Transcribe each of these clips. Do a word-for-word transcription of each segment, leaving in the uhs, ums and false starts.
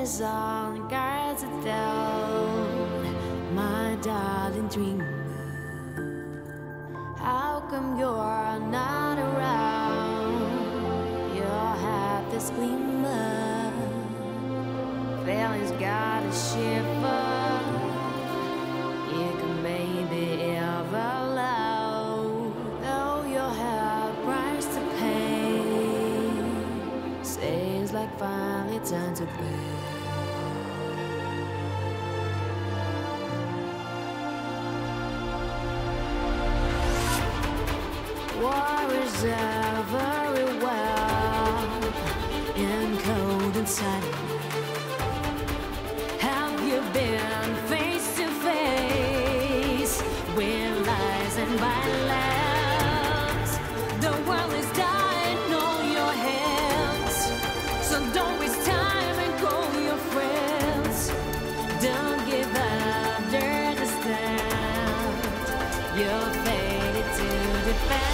is all the guards are down, my darling dreamer. How come you're not around? You'll have this gleamer. Feelings got a shiver. You can maybe ever love, though you'll have a price to pay. Seems like finally time to play. War is everywhere, in cold and silent. Have you been face to face with lies and violence? The world is dying on your hands, so don't waste time and call your friends. Don't give up, there's a stand. You're fated to defend.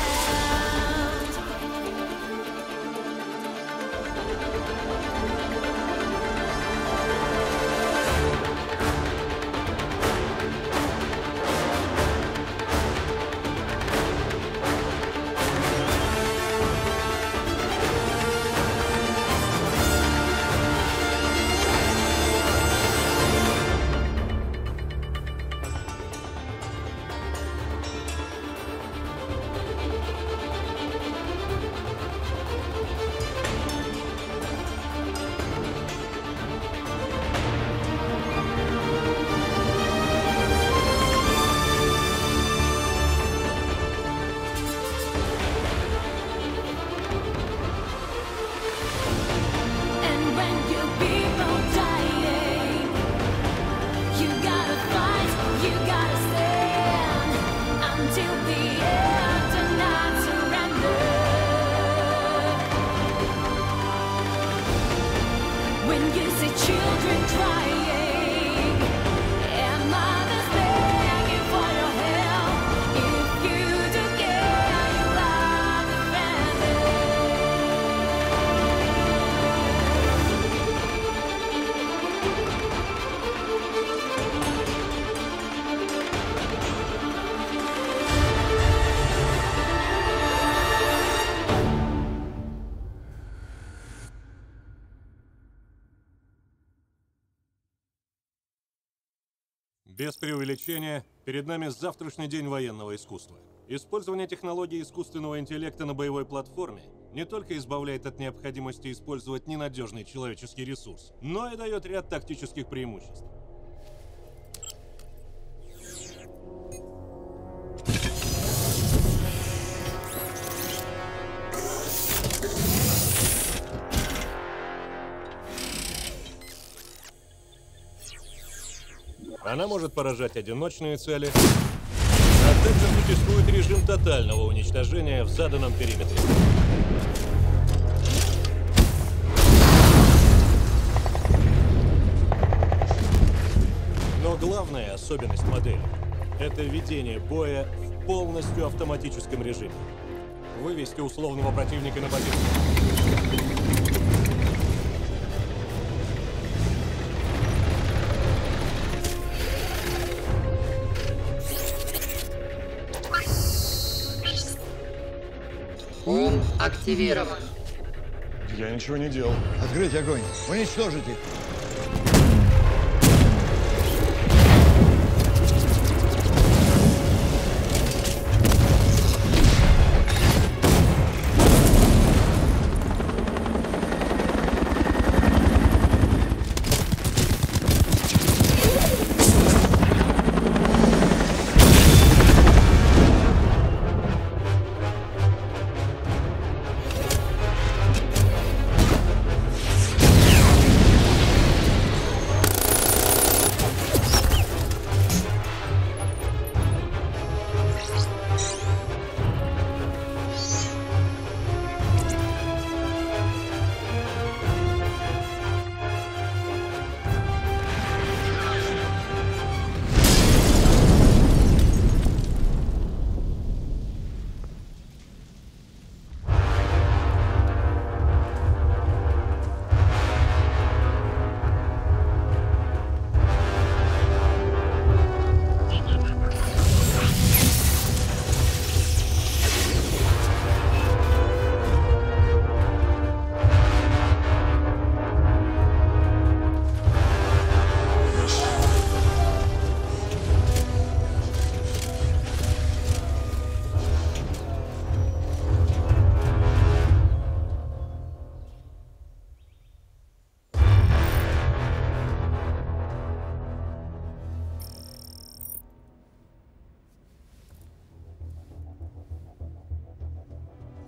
Без преувеличения, перед нами завтрашний день военного искусства. Использование технологий искусственного интеллекта на боевой платформе не только избавляет от необходимости использовать ненадежный человеческий ресурс, но и дает ряд тактических преимуществ. Она может поражать одиночные цели, а также существует режим тотального уничтожения в заданном периметре. Но главная особенность модели – это ведение боя в полностью автоматическом режиме. Вывести условного противника на позицию. Ум активирован. Я ничего не делал. Открыть огонь. Уничтожить их.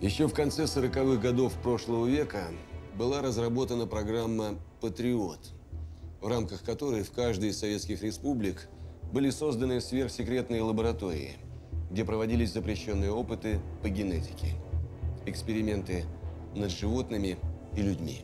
Еще в конце сороковых годов прошлого века была разработана программа «Патриот», в рамках которой в каждой из советских республик были созданы сверхсекретные лаборатории, где проводились запрещенные опыты по генетике, эксперименты над животными и людьми.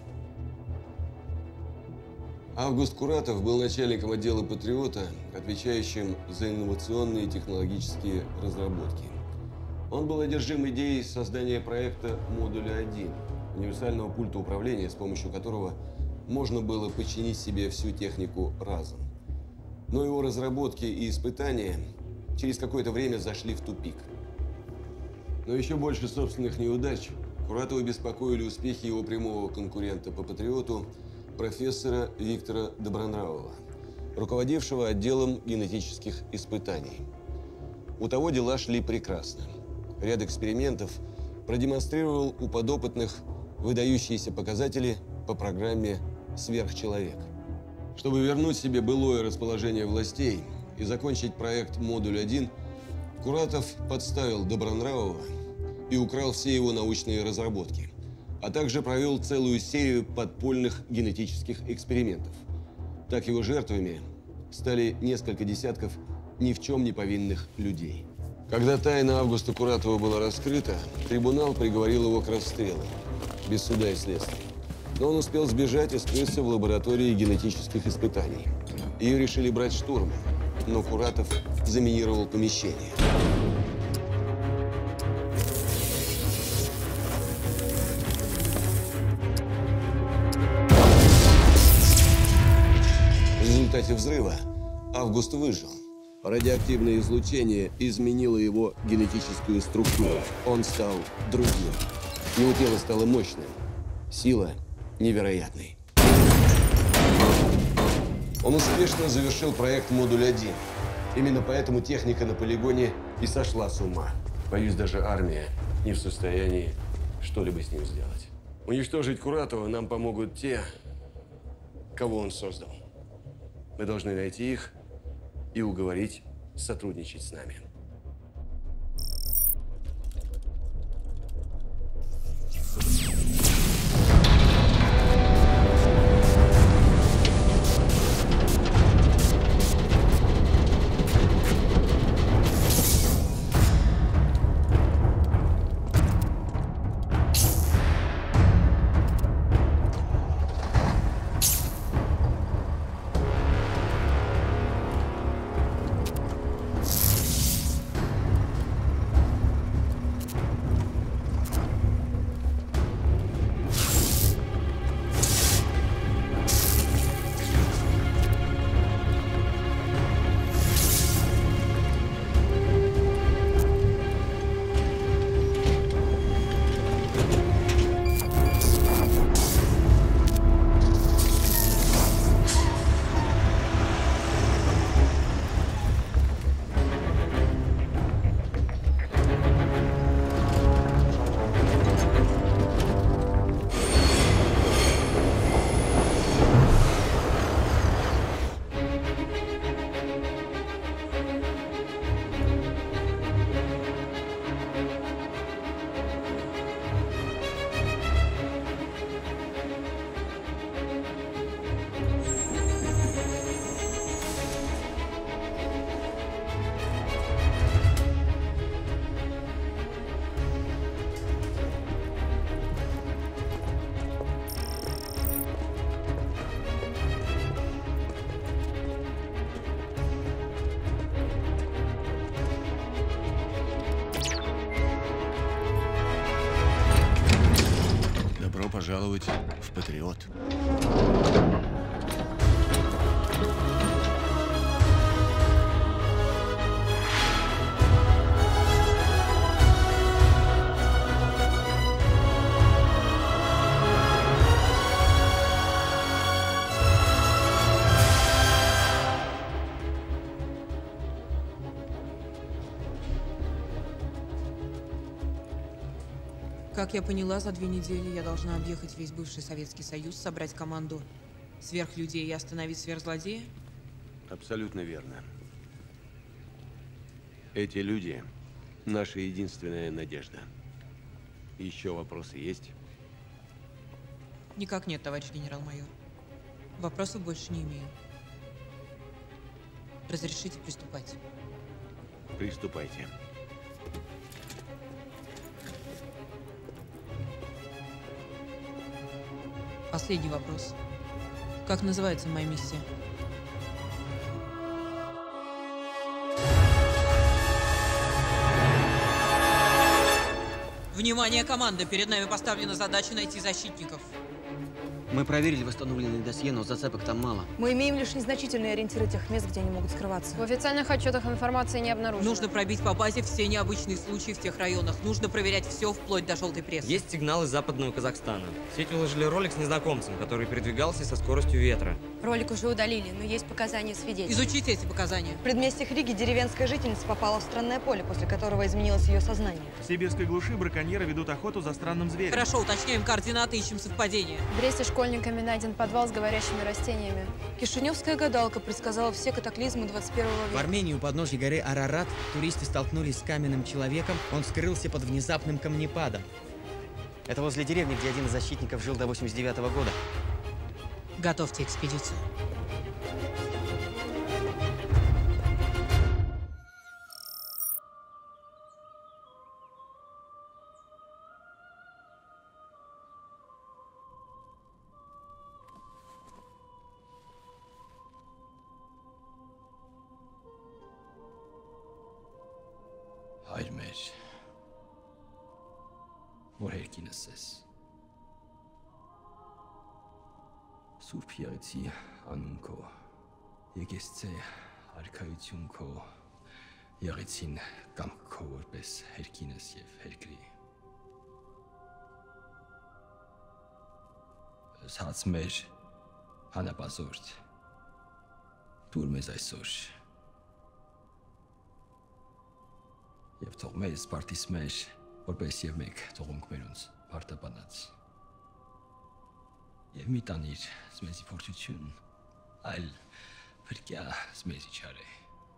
Август Куратов был начальником отдела «Патриота», отвечающим за инновационные технологические разработки. Он был одержим идеей создания проекта «Модуля один», универсального пульта управления, с помощью которого можно было подчинить себе всю технику разом. Но его разработки и испытания через какое-то время зашли в тупик. Но еще больше собственных неудач Куратова беспокоили успехи его прямого конкурента по «Патриоту» профессора Виктора Добронравова, руководившего отделом генетических испытаний. У того дела шли прекрасно. Ряд экспериментов продемонстрировал у подопытных выдающиеся показатели по программе «Сверхчеловек». Чтобы вернуть себе былое расположение властей и закончить проект «Модуль один», Куратов подставил Добронравова и украл все его научные разработки, а также провел целую серию подпольных генетических экспериментов. Так его жертвами стали несколько десятков ни в чем не повинных людей. Когда тайна Августа Куратова была раскрыта, трибунал приговорил его к расстрелу, без суда и следствия. Но он успел сбежать и скрыться в лаборатории генетических испытаний. Ее решили брать штурмом, но Куратов заминировал помещение. В результате взрыва Август выжил. Радиоактивное излучение изменило его генетическую структуру. Он стал другим. Его тело стало мощным. Сила невероятной. Он успешно завершил проект «Модуль один». Именно поэтому техника на полигоне и сошла с ума. Боюсь, даже армия не в состоянии что-либо с ним сделать. Уничтожить Куратова нам помогут те, кого он создал. Мы должны найти их и уговорить сотрудничать с нами. Пожаловать в «Патриот». Как я поняла, за две недели я должна объехать весь бывший Советский Союз, собрать команду сверхлюдей и остановить сверхзлодея? Абсолютно верно. Эти люди – наша единственная надежда. Еще вопросы есть? Никак нет, товарищ генерал-майор. Вопросов больше не имею. Разрешите приступать. Приступайте. Последний вопрос. Как называется моя миссия? Внимание, команда! Перед нами поставлена задача найти защитников. Мы проверили восстановленные досье, но зацепок там мало. Мы имеем лишь незначительные ориентиры тех мест, где они могут скрываться. В официальных отчетах информации не обнаружено. Нужно пробить по базе все необычные случаи в тех районах. Нужно проверять все, вплоть до желтой прессы. Есть сигнал из западного Казахстана. В сеть выложили ролик с незнакомцем, который передвигался со скоростью ветра. Ролик уже удалили, но есть показания свидетелей. Изучите эти показания. В предместьях Риги деревенская жительница попала в странное поле, после которого изменилось ее сознание. В сибирской глуши браконьеры ведут охоту за странным зверем. Хорошо, уточняем координаты, ищем совпадения. В Бресте школьниками найден подвал с говорящими растениями. Кишиневская гадалка предсказала все катаклизмы двадцать первого века. В Армении у подножья горы Арарат туристы столкнулись с каменным человеком. Он скрылся под внезапным камнепадом. Это возле деревни, где один из защитников жил до восемьдесят девятого года. Готовьте экспедицию. Hayır Meş. Որ հերկինս ես։ Սուրբ եղեցի անուն քո, եկեսցե արքայություն քո, եղեցին կամք քո որպես հերկինս և հերկրի։ Սած մեր հանապազորդ, դուր մեզ այսօր, և թող մեզ պարտիս մեր, որպես և մեկ թողունք մերունց պարտապանած։ Եվ մի տանիր զմեզի փորձություն, այլ վրկյա զմեզի չարե։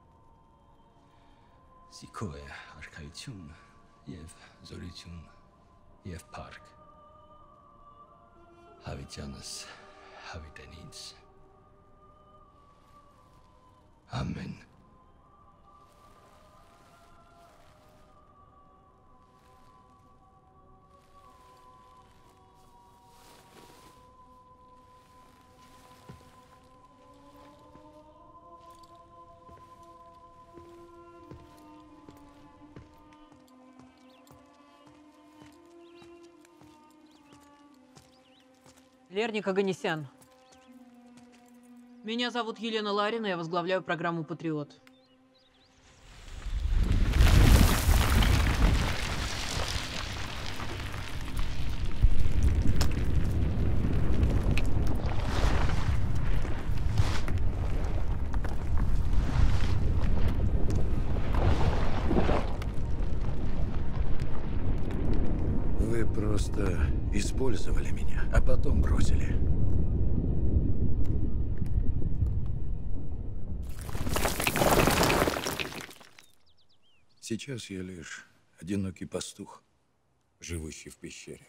Սիքո է արքայություն և զորություն և պարկ։ Հավիտյանս հավիտեն ինձ։ Ամեն։ Лерник Оганесян. Меня зовут Елена Ларина, я возглавляю программу «Патриот». Вы просто использовали меня, а потом бросили. Сейчас я лишь одинокий пастух, живущий в пещере.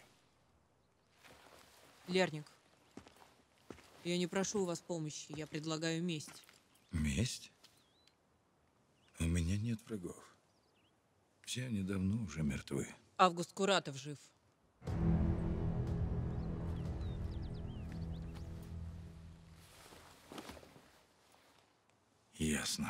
Лерник, я не прошу у вас помощи, я предлагаю месть. Месть? У меня нет врагов. Все они давно уже мертвы. Август Куратов жив. Ясно.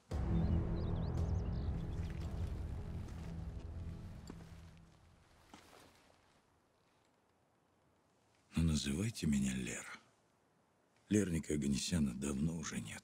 Но называйте меня Лер. Лерника Оганесяна давно уже нет.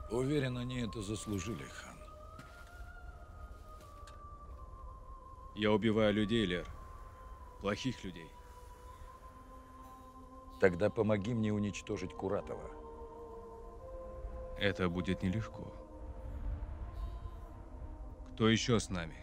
Уверен, они это заслужили, хан. Я убиваю людей, Лер. Плохих людей. Тогда помоги мне уничтожить Куратова. Это будет нелегко. Кто еще с нами?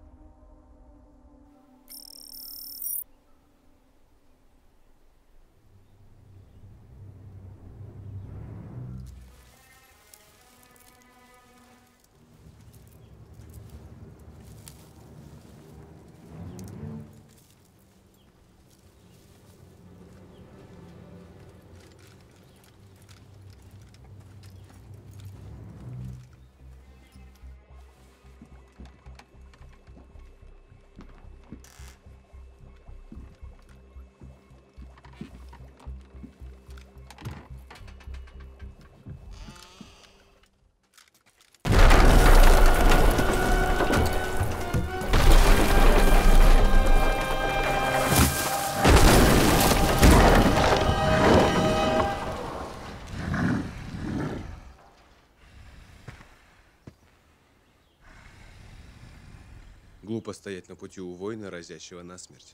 Глупо стоять на пути у воина, разящего насмерть.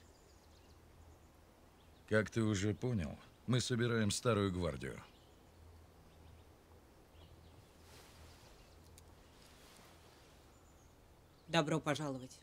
Как ты уже понял, мы собираем старую гвардию. Добро пожаловать.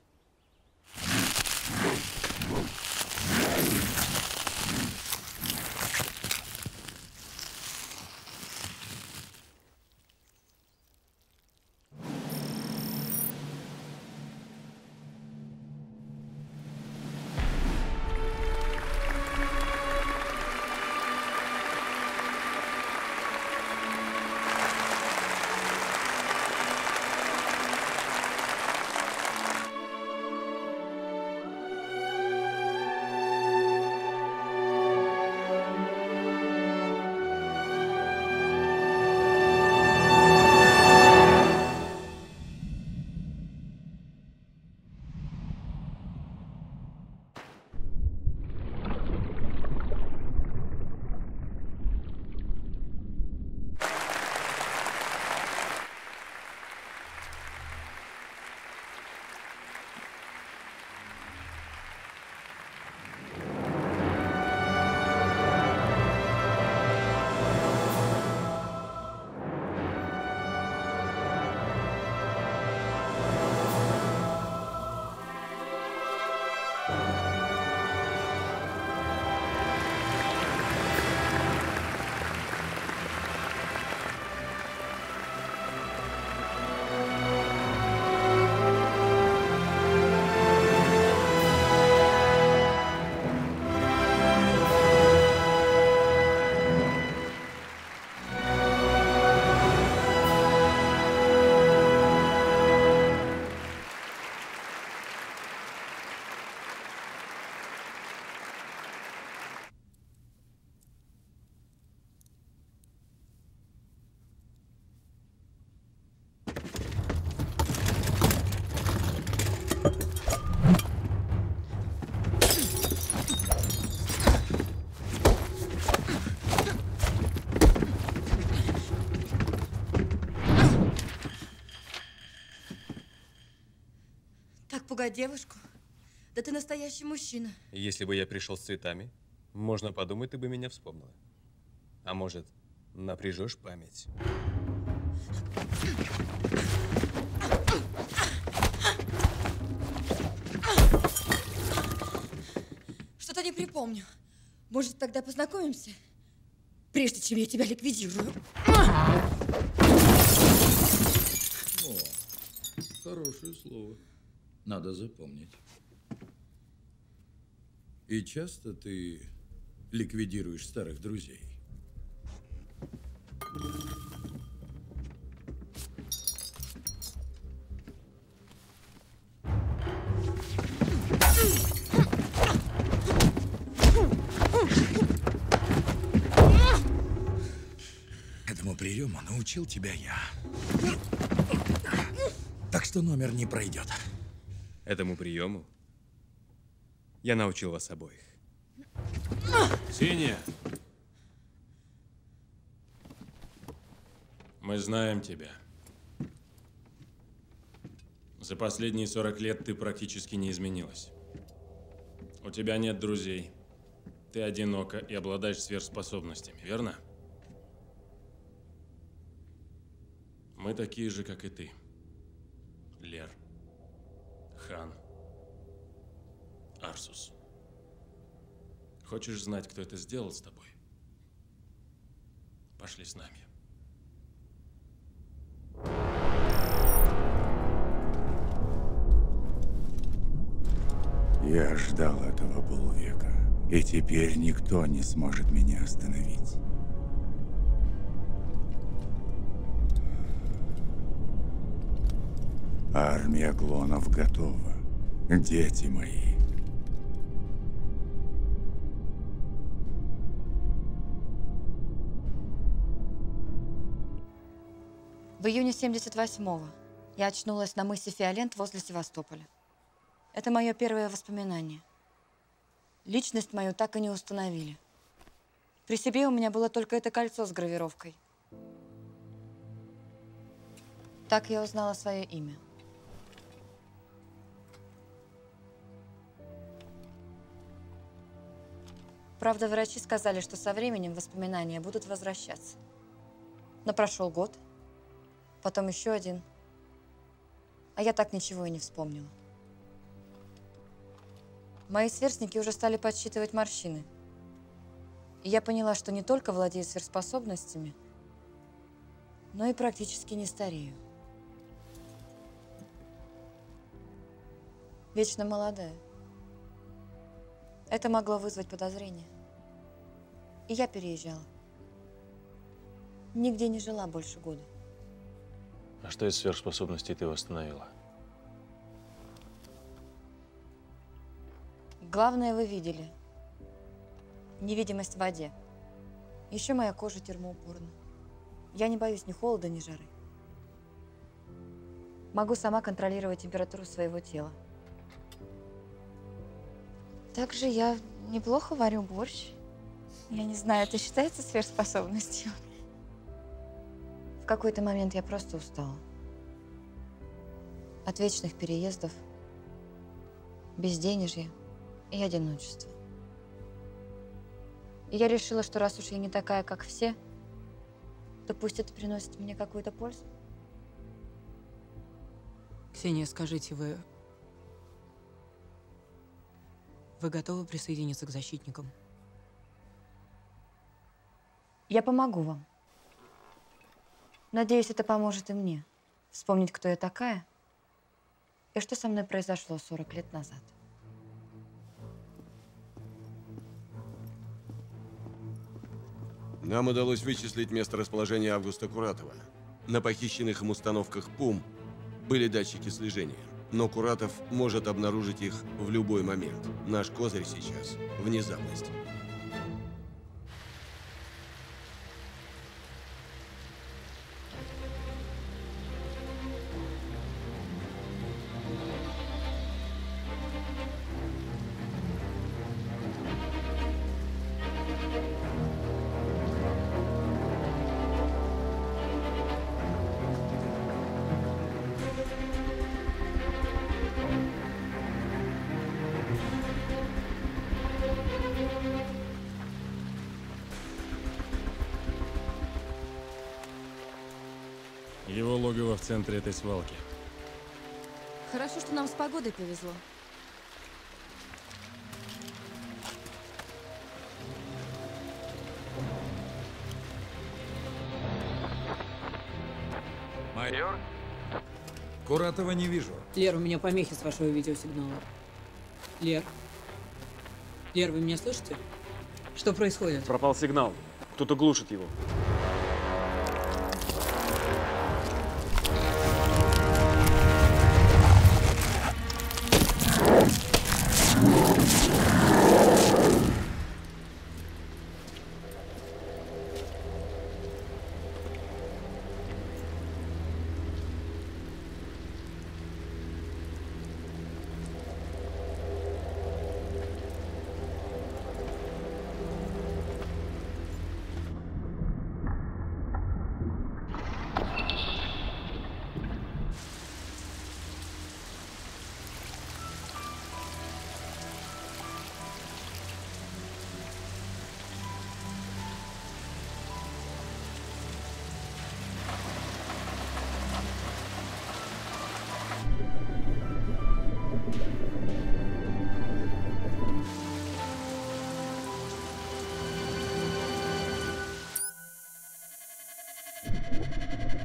Пугать девушку? Да ты настоящий мужчина. Если бы я пришел с цветами, можно подумать, ты бы меня вспомнила. А может, напряжешь память? Что-то не припомню. Может, тогда познакомимся? Прежде чем я тебя ликвидирую. О, хорошее слово. Надо запомнить. И часто ты ликвидируешь старых друзей? Этому приему научил тебя я. Так что номер не пройдет. Этому приему я научил вас обоих. Синяя! Мы знаем тебя. За последние сорок лет ты практически не изменилась. У тебя нет друзей. Ты одинока и обладаешь сверхспособностями, верно? Мы такие же, как и ты. Лер. Хан. Арсус. Хочешь знать, кто это сделал с тобой? Пошли с нами. Я ждал этого полвека, и теперь никто не сможет меня остановить. Армия клонов готова. Дети мои. В июне семьдесят восьмого я очнулась на мысе Фиолент возле Севастополя. Это мое первое воспоминание. Личность мою так и не установили. При себе у меня было только это кольцо с гравировкой. Так я узнала свое имя. Правда, врачи сказали, что со временем воспоминания будут возвращаться. Но прошел год, потом еще один, а я так ничего и не вспомнила. Мои сверстники уже стали подсчитывать морщины. И я поняла, что не только владею сверхспособностями, но и практически не старею. Вечно молодая. Это могло вызвать подозрения. И я переезжала. Нигде не жила больше года. А что из сверхспособностей ты восстановила? Главное вы видели. Невидимость в воде. Еще моя кожа термоупорна. Я не боюсь ни холода, ни жары. Могу сама контролировать температуру своего тела. Также я неплохо варю борщ. Я не знаю, это считается сверхспособностью? В какой-то момент я просто устала. От вечных переездов, безденежья и одиночества. И я решила, что раз уж я не такая, как все, то пусть это приносит мне какую-то пользу. Ксения, скажите, вы... Вы готовы присоединиться к защитникам? Я помогу вам. Надеюсь, это поможет и мне вспомнить, кто я такая и что со мной произошло сорок лет назад. Нам удалось вычислить место расположения Августа Куратова. На похищенных им установках ПУМ были датчики слежения, но Куратов может обнаружить их в любой момент. Наш козырь сейчас – внезапность. Его логово в центре этой свалки. Хорошо, что нам с погодой повезло. Майор? Куратова не вижу. Лер, у меня помехи с вашего видеосигнала. Лер? Лер, вы меня слышите? Что происходит? Пропал сигнал. Кто-то глушит его.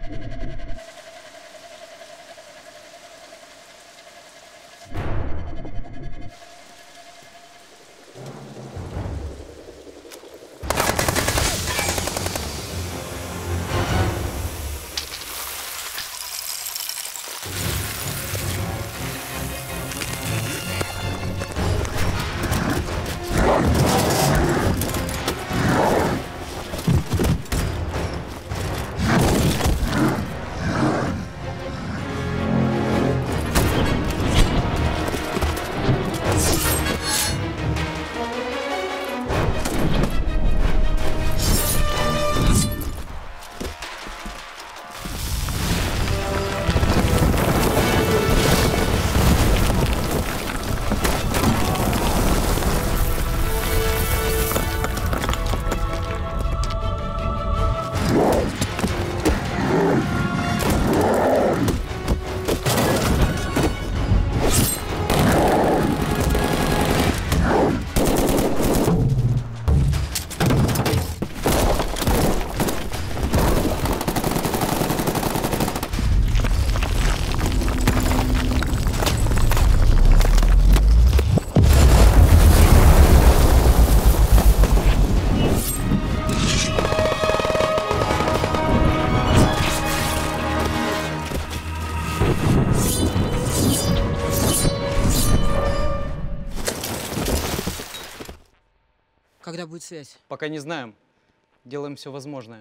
Когда будет связь? Пока не знаем. Делаем все возможное.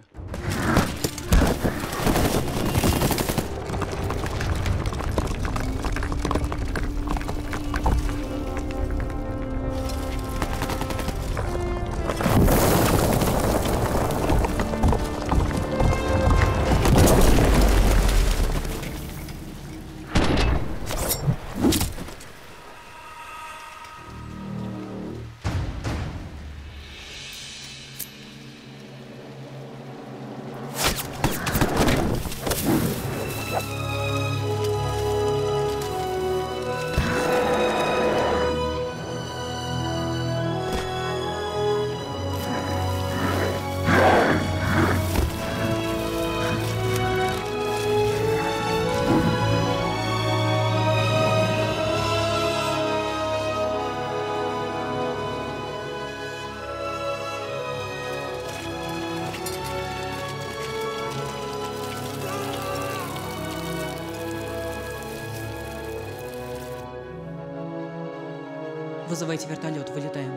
Вызывайте вертолет, вылетаем.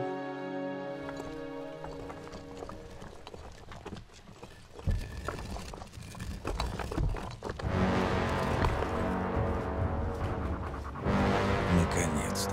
Наконец-то.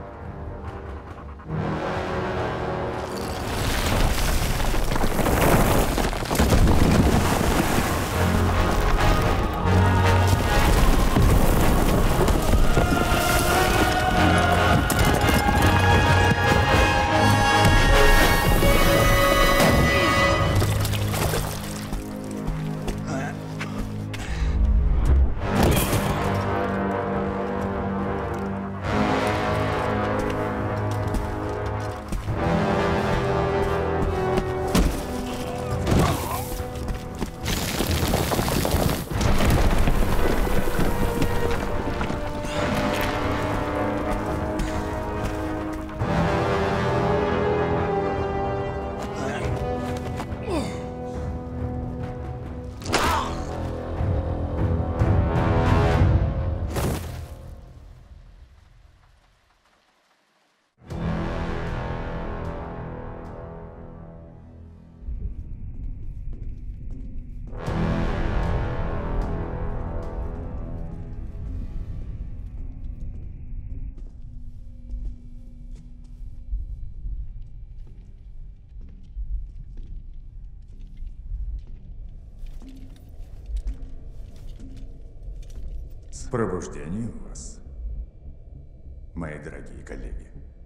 С пробуждением вас, мои дорогие коллеги.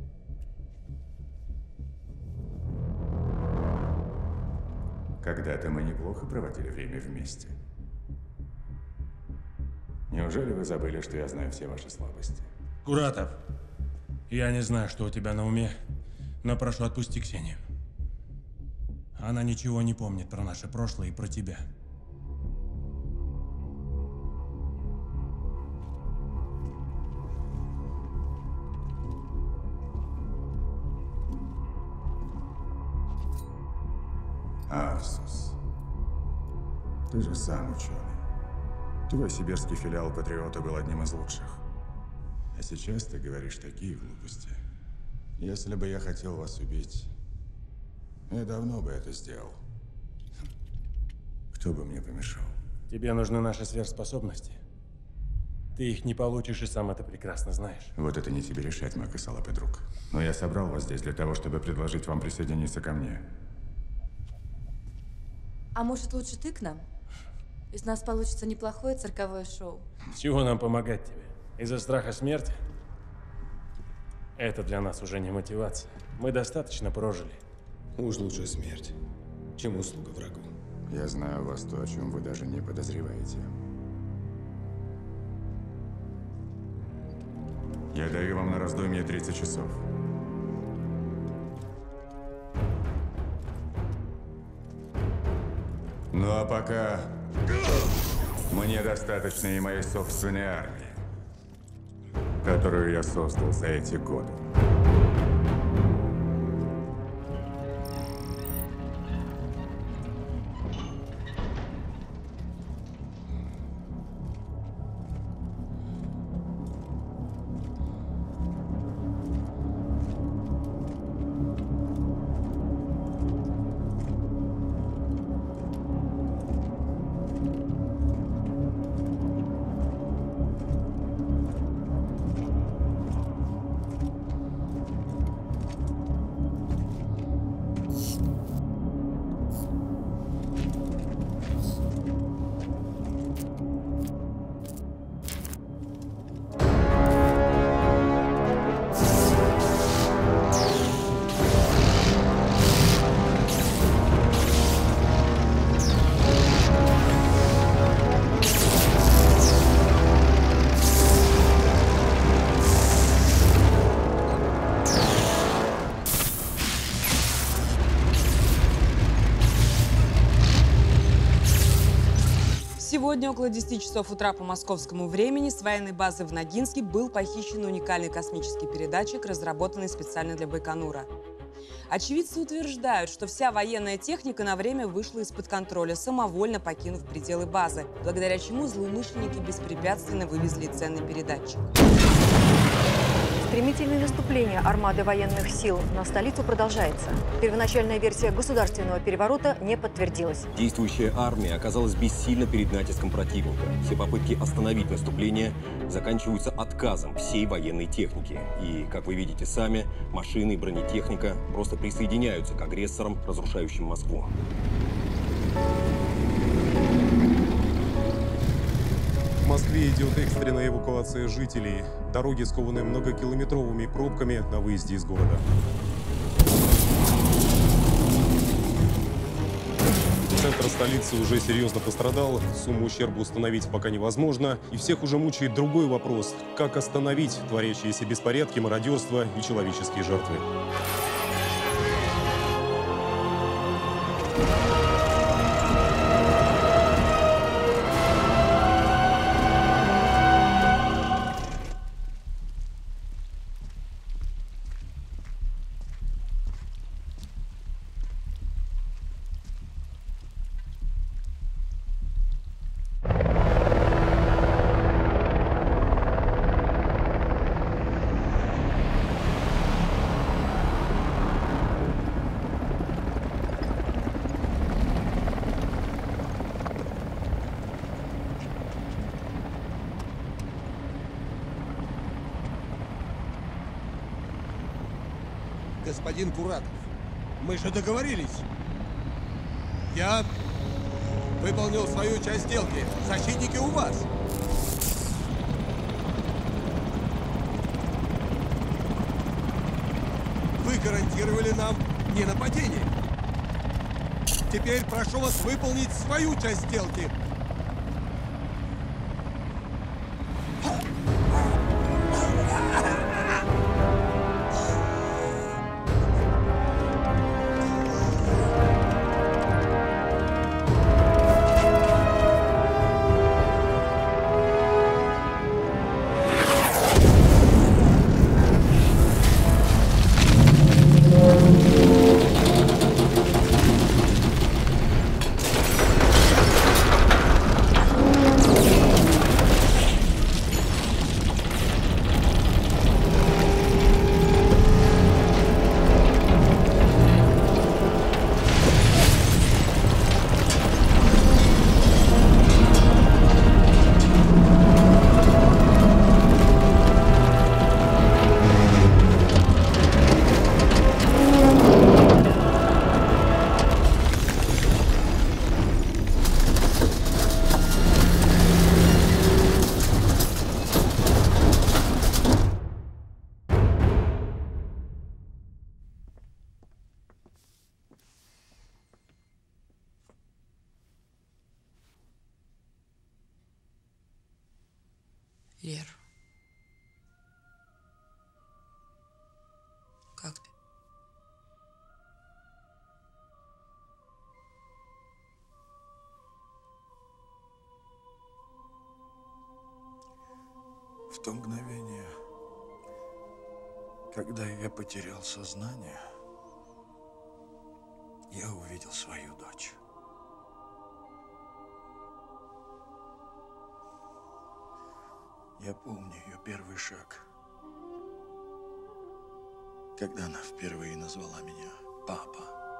Когда-то мы неплохо проводили время вместе. Неужели вы забыли, что я знаю все ваши слабости? Куратов, я не знаю, что у тебя на уме, но прошу, отпусти Ксению. Она ничего не помнит про наше прошлое и про тебя. Ты же сам ученый. Твой сибирский филиал «Патриота» был одним из лучших. А сейчас ты говоришь такие глупости. Если бы я хотел вас убить, я давно бы это сделал. Кто бы мне помешал? Тебе нужны наши сверхспособности. Ты их не получишь и сам это прекрасно знаешь. Вот это не тебе решать, мой косолапый друг. Но я собрал вас здесь для того, чтобы предложить вам присоединиться ко мне. А может, лучше ты к нам? Из нас получится неплохое цирковое шоу. Чего нам помогать тебе? Из-за страха смерти? Это для нас уже не мотивация. Мы достаточно прожили. Уж лучше смерть, чем услуга врагу. Я знаю у вас то, о чем вы даже не подозреваете. Я даю вам на раздумье тридцать часов. Ну а пока мне достаточно и моей собственной армии, которую я создал за эти годы. Сегодня около десяти часов утра по московскому времени с военной базы в Ногинске был похищен уникальный космический передатчик, разработанный специально для Байконура. Очевидцы утверждают, что вся военная техника на время вышла из-под контроля, самовольно покинув пределы базы, благодаря чему злоумышленники беспрепятственно вывезли ценный передатчик. Стремительное наступление армады военных сил на столицу продолжается. Первоначальная версия государственного переворота не подтвердилась. Действующая армия оказалась бессильна перед натиском противника. Все попытки остановить наступление заканчиваются отказом всей военной техники. И, как вы видите сами, машины и бронетехника просто присоединяются к агрессорам, разрушающим Москву. В Москве идет экстренная эвакуация жителей. Дороги скованы многокилометровыми пробками на выезде из города. Центр столицы уже серьезно пострадал. Сумму ущерба установить пока невозможно. И всех уже мучает другой вопрос. Как остановить творящиеся беспорядки, мародерство и человеческие жертвы? Господин Куратов, мы же договорились. Я выполнил свою часть сделки. Защитники у вас. Вы гарантировали нам ненападение. Теперь прошу вас выполнить свою часть сделки. то мгновение, когда я потерял сознание, я увидел свою дочь. Я помню ее первый шаг, когда она впервые назвала меня папа.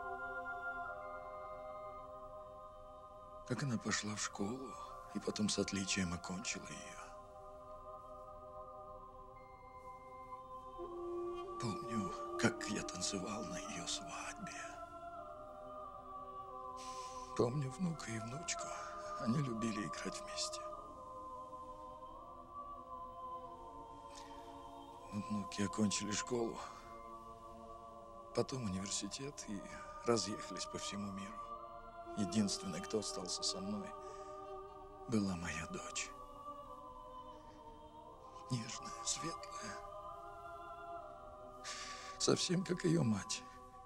Как она пошла в школу и потом с отличием окончила ее. Помню, как я танцевал на ее свадьбе. Помню внука и внучку. Они любили играть вместе. Внуки окончили школу, потом университет и разъехались по всему миру. Единственной, кто остался со мной, была моя дочь. Нежная, светлая. Совсем как ее мать.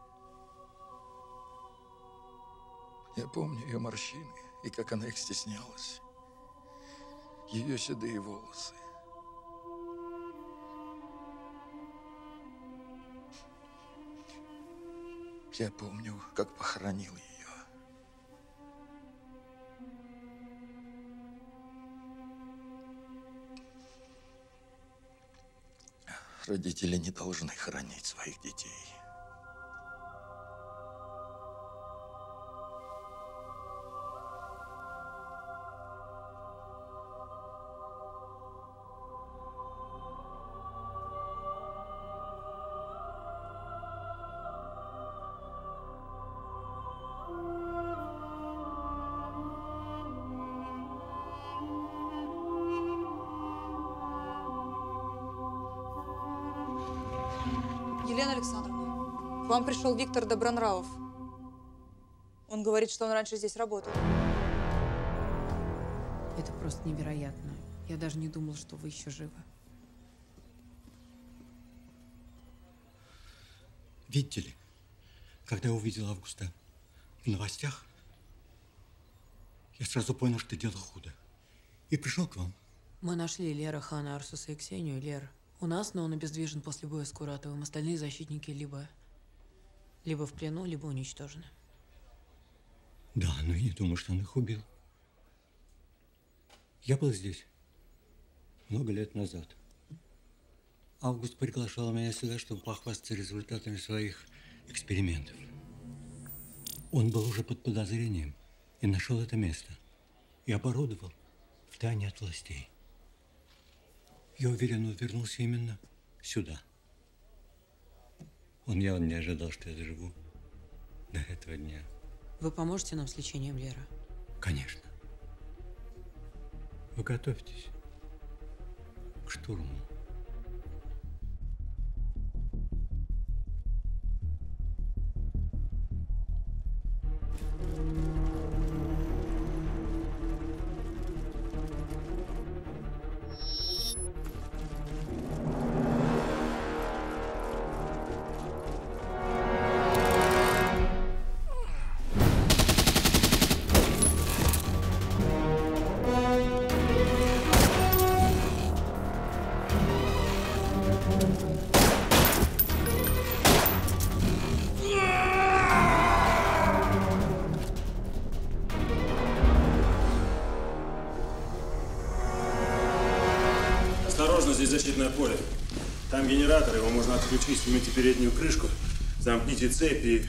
Я помню ее морщины и как она их стеснялась. Ее седые волосы. Я помню, как похоронил ее. Родители не должны хоронить своих детей. Елена Александровна, к вам пришел Виктор Добронравов. Он говорит, что он раньше здесь работал. Это просто невероятно. Я даже не думал, что вы еще живы. Видите ли, когда я увидел Августа в новостях, я сразу понял, что дело худо. И пришел к вам. Мы нашли Лера, Хана, Арсуса и Ксению. Лер у нас, но он обездвижен после боя с Куратовым. Остальные защитники либо, либо в плену, либо уничтожены. Да, но я не думаю, что он их убил. Я был здесь много лет назад. Август приглашал меня сюда, чтобы похвастаться результатами своих экспериментов. Он был уже под подозрением и нашел это место. И оборудовал втайне от властей. Я уверен, он вернулся именно сюда. Он явно не ожидал, что я доживу до этого дня. Вы поможете нам с лечением Лера? Конечно. Вы готовьтесь к штурму. Здесь защитное поле. Там генератор, его можно отключить. Снимите переднюю крышку, замкните цепь и...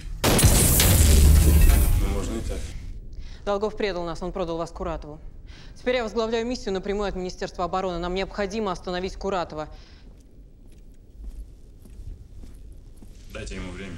Ну, можно и так. Долгов предал нас, он продал вас Куратову. Теперь я возглавляю миссию напрямую от Министерства обороны. Нам необходимо остановить Куратова. Дайте ему время.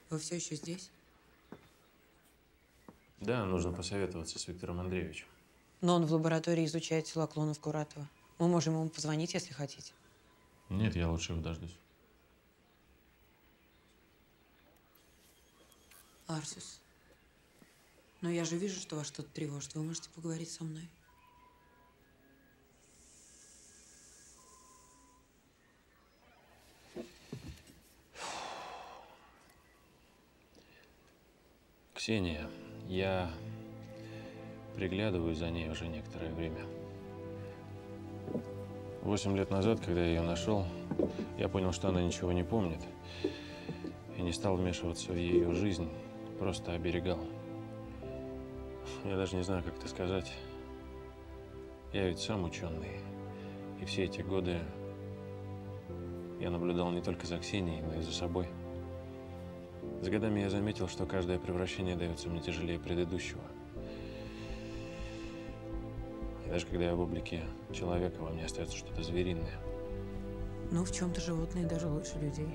Вы все еще здесь? Да, нужно посоветоваться с Виктором Андреевичем. Но он в лаборатории изучает тела клонов Куратова. Мы можем ему позвонить, если хотите. Нет, я лучше его дождусь. Арсус. Но я же вижу, что вас что-то тревожит. Вы можете поговорить со мной? Ксения, я приглядываю за ней уже некоторое время. Восемь лет назад, когда я ее нашел, я понял, что она ничего не помнит. И не стал вмешиваться в ее жизнь, просто оберегал. Я даже не знаю, как это сказать. Я ведь сам ученый. И все эти годы я наблюдал не только за Ксенией, но и за собой. С годами я заметил, что каждое превращение дается мне тяжелее предыдущего. И даже когда я в облике человека, во мне остается что-то звериное. Ну, в чем-то животные даже лучше людей.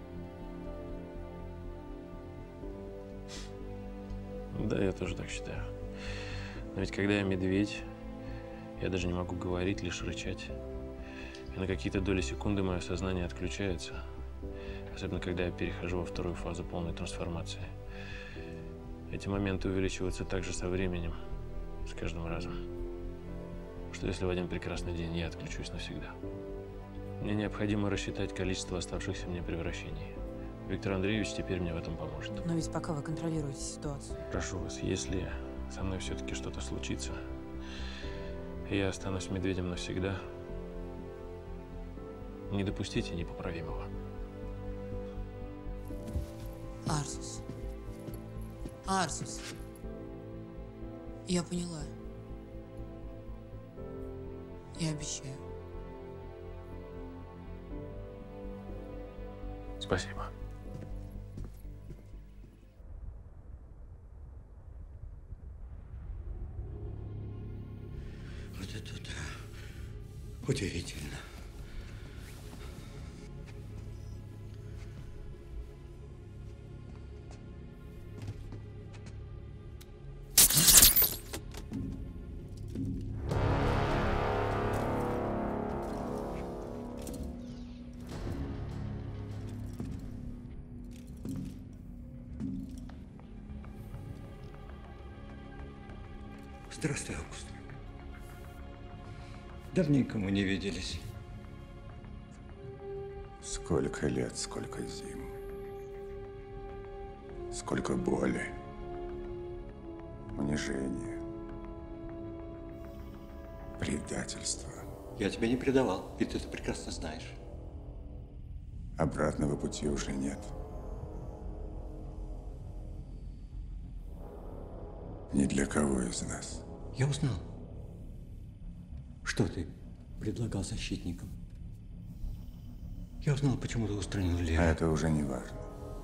Да, я тоже так считаю. Но ведь когда я медведь, я даже не могу говорить, лишь рычать. И на какие-то доли секунды мое сознание отключается. Особенно, когда я перехожу во вторую фазу полной трансформации. Эти моменты увеличиваются также со временем, с каждым разом. Что если в один прекрасный день я отключусь навсегда? Мне необходимо рассчитать количество оставшихся мне превращений. Виктор Андреевич теперь мне в этом поможет. Но ведь пока вы контролируете ситуацию. Прошу вас, если со мной все-таки что-то случится, и я останусь медведем навсегда, не допустите непоправимого. Арсус. Арсус. Я поняла. Я обещаю. Спасибо. Вот это да. Удивительно. Здравствуй, Август. Давненько мы не виделись. Сколько лет, сколько зим. Сколько боли. Унижения. Предательства. Я тебя не предавал, и ты это прекрасно знаешь. Обратного пути уже нет. Ни для кого из нас. Я узнал, что ты предлагал защитникам. Я узнал, почему ты устранил Леру. А это уже не важно.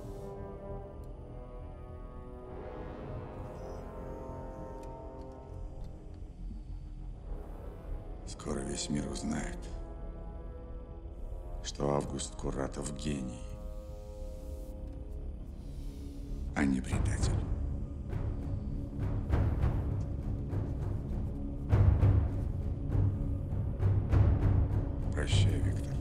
Скоро весь мир узнает, что Август Куратов гений, а не предатель. Прощай, Виктор.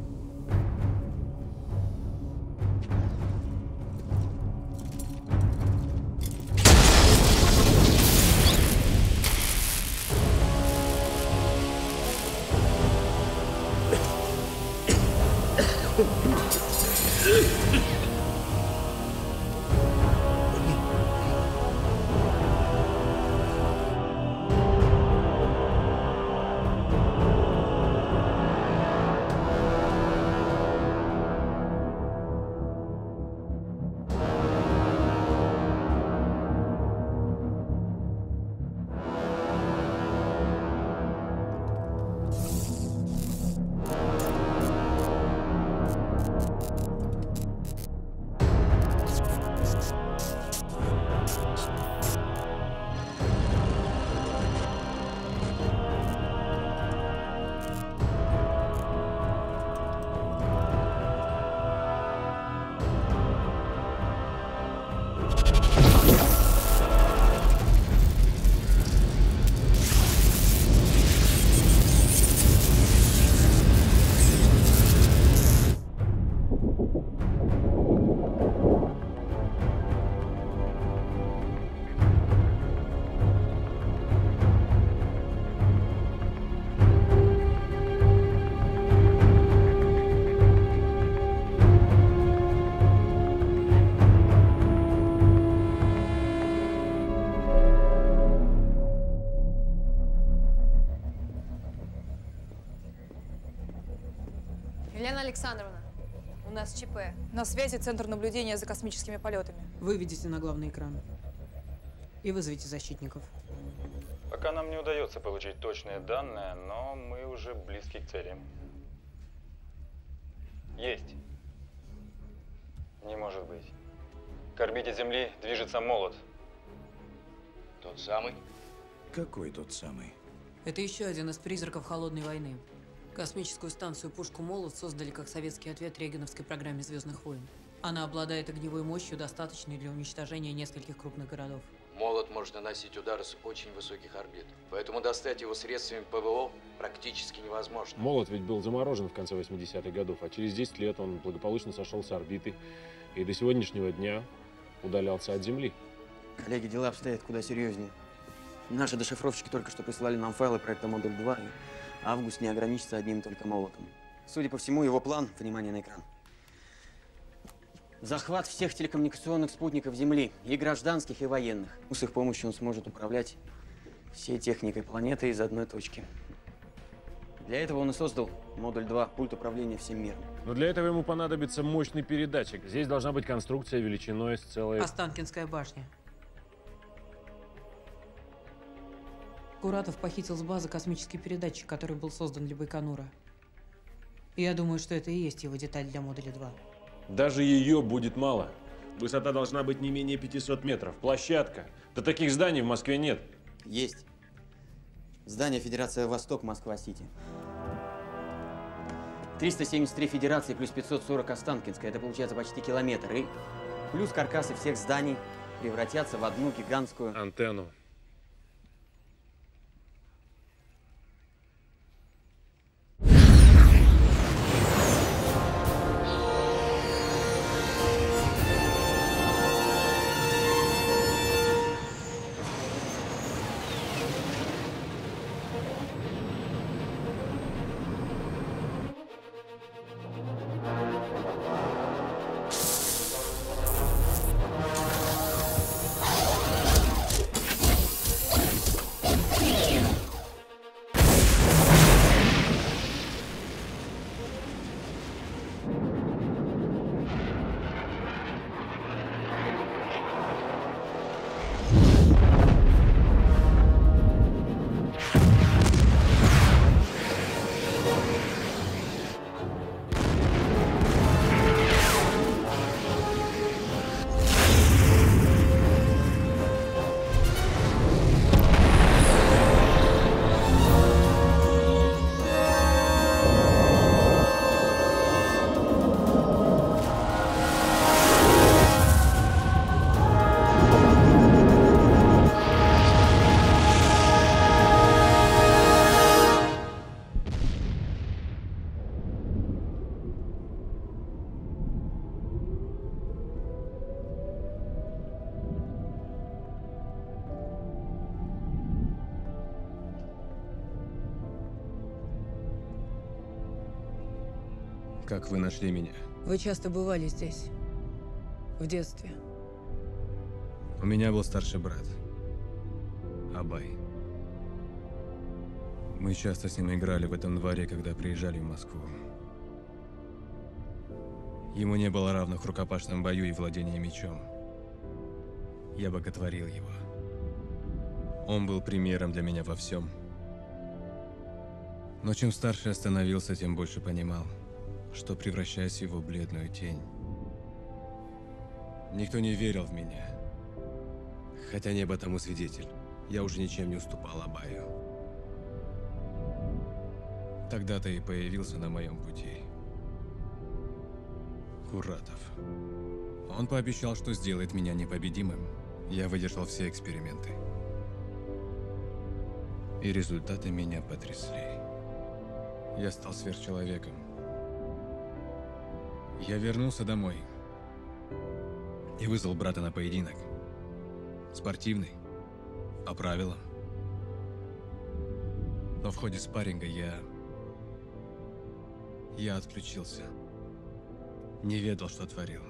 Елена Александровна, у нас ЧП. На связи Центр наблюдения за космическими полетами. Выведите на главный экран. И вызовите защитников. Пока нам не удается получить точные данные, но мы уже близки к цели. Есть. Не может быть. К орбите Земли движется молот. Тот самый? Какой тот самый? Это еще один из призраков Холодной войны. Космическую станцию «Пушку Молот» создали как советский ответ Рейгановской программе «Звездных войн». Она обладает огневой мощью, достаточной для уничтожения нескольких крупных городов. Молот может наносить удары с очень высоких орбит, поэтому достать его средствами ПВО практически невозможно. Молот ведь был заморожен в конце восьмидесятых годов, а через десять лет он благополучно сошел с орбиты и до сегодняшнего дня удалялся от Земли. Коллеги, дела обстоят куда серьезнее. Наши дешифровщики только что прислали нам файлы проекта Модуль два, и Август не ограничится одним только молотом. Судя по всему, его план, внимание на экран, захват всех телекоммуникационных спутников Земли, и гражданских, и военных. С их помощью он сможет управлять всей техникой планеты из одной точки. Для этого он и создал Модуль два, пульт управления всем миром. Но для этого ему понадобится мощный передатчик. Здесь должна быть конструкция величиной с целой... Останкинская башня. Куратов похитил с базы космический передатчик, который был создан для Байконура. Я думаю, что это и есть его деталь для Модуля два. Даже ее будет мало. Высота должна быть не менее пятисот метров. Площадка. Да таких зданий в Москве нет. Есть. Здание Федерация Восток, Москва-Сити. триста семьдесят три Федерации плюс пятьсот сорок Останкинская. Это получается почти километр. И плюс каркасы всех зданий превратятся в одну гигантскую... антенну. Как вы нашли меня? Вы часто бывали здесь. В детстве. У меня был старший брат. Абай. Мы часто с ним играли в этом дворе, когда приезжали в Москву. Ему не было равных в рукопашном бою и владении мечом. Я боготворил его. Он был примером для меня во всем. Но чем старше я становился, тем больше понимал, что превращаюсь в его бледную тень. Никто не верил в меня. Хотя небо тому свидетель. Я уже ничем не уступал Абаю. Тогда-то и появился на моем пути Куратов. Он пообещал, что сделает меня непобедимым. Я выдержал все эксперименты. И результаты меня потрясли. Я стал сверхчеловеком. Я вернулся домой и вызвал брата на поединок. Спортивный, по правилам. Но в ходе спарринга я... Я отключился. Не ведал, что творил.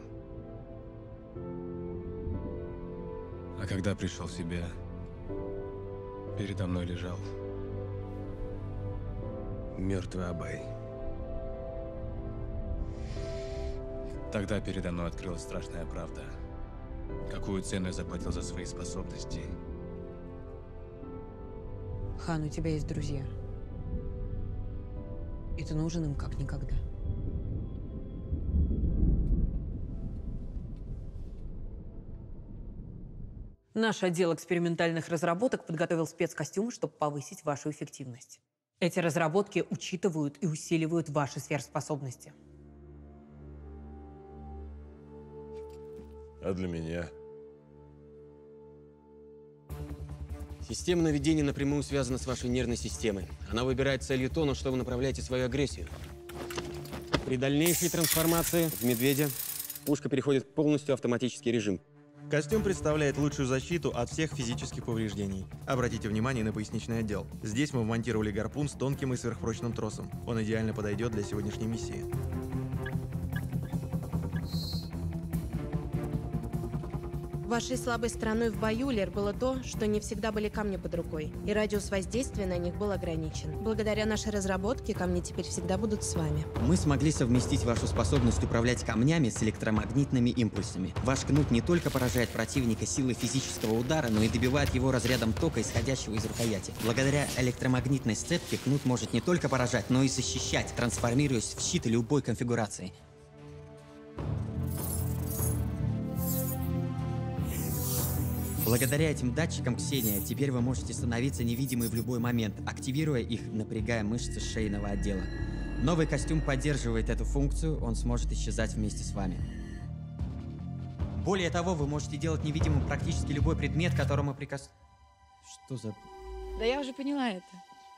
А когда пришел в себя, передо мной лежал мертвый Абай. Тогда передо мной открылась страшная правда. Какую цену я заплатил за свои способности. Хан, у тебя есть друзья. И ты нужен им как никогда. Наш отдел экспериментальных разработок подготовил спецкостюмы, чтобы повысить вашу эффективность. Эти разработки учитывают и усиливают ваши сверхспособности. А для меня? Система наведения напрямую связана с вашей нервной системой. Она выбирает целью то, на что вы направляете свою агрессию. При дальнейшей трансформации в медведя пушка переходит в полностью автоматический режим. Костюм представляет лучшую защиту от всех физических повреждений. Обратите внимание на поясничный отдел. Здесь мы вмонтировали гарпун с тонким и сверхпрочным тросом. Он идеально подойдет для сегодняшней миссии. Вашей слабой стороной в бою, Лер, было то, что не всегда были камни под рукой, и радиус воздействия на них был ограничен. Благодаря нашей разработке камни теперь всегда будут с вами. Мы смогли совместить вашу способность управлять камнями с электромагнитными импульсами. Ваш кнут не только поражает противника силой физического удара, но и добивает его разрядом тока, исходящего из рукояти. Благодаря электромагнитной сцепке кнут может не только поражать, но и защищать, трансформируясь в щит любой конфигурации. Благодаря этим датчикам, Ксения, теперь вы можете становиться невидимой в любой момент, активируя их, напрягая мышцы шейного отдела. Новый костюм поддерживает эту функцию, он сможет исчезать вместе с вами. Более того, вы можете делать невидимым практически любой предмет, к которому прикас... Что за... Да я уже поняла это.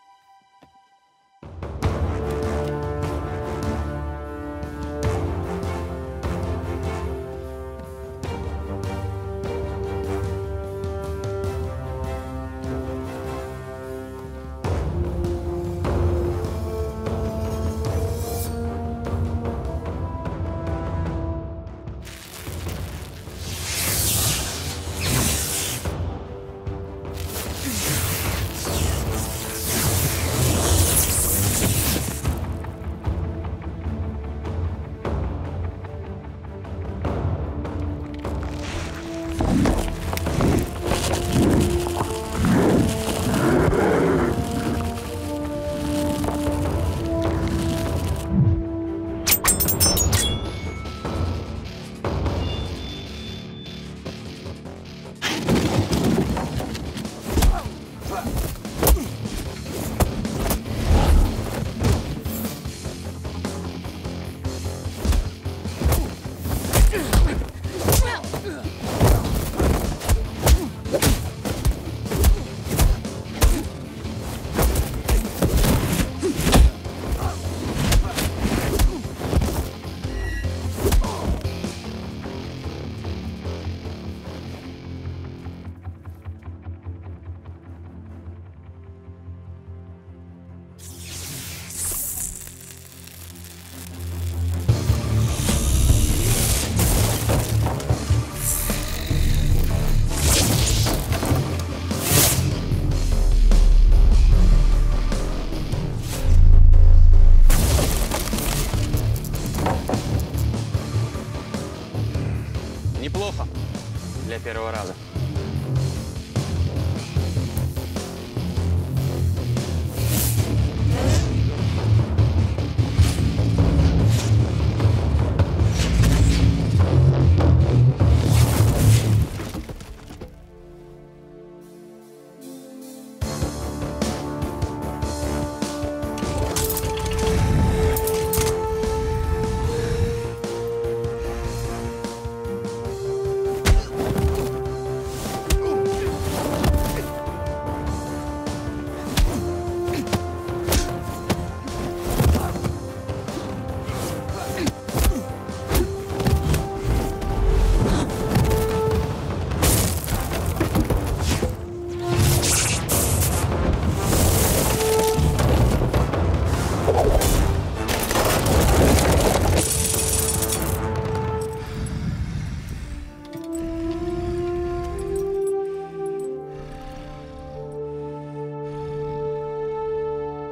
Неплохо для первого раза.